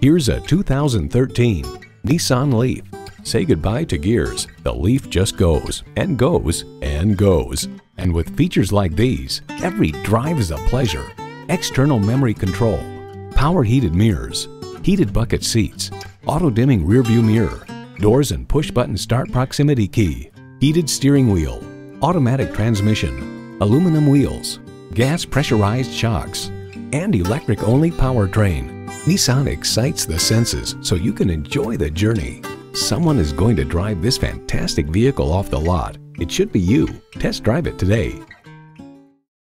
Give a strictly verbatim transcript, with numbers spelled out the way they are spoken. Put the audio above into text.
Here's a two thousand thirteen Nissan Leaf. Say goodbye to gears. The Leaf just goes and goes and goes. And with features like these, every drive is a pleasure. External memory control, power heated mirrors, heated bucket seats, auto-dimming rearview mirror, doors and push-button start proximity key, heated steering wheel, automatic transmission, aluminum wheels, gas pressurized shocks, and electric-only powertrain. Nissan excites the senses so you can enjoy the journey. Someone is going to drive this fantastic vehicle off the lot. It should be you. Test drive it today.